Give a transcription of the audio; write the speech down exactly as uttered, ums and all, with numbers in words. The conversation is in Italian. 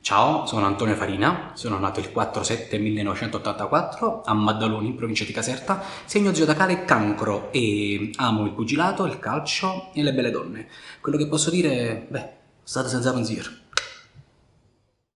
Ciao, sono Antonio Farina, sono nato il quattro sette millenovecentottantaquattro a Maddaloni, in provincia di Caserta, segno zodiacale Cancro e amo il pugilato, il calcio e le belle donne. Quello che posso dire, beh, state senza pensiero.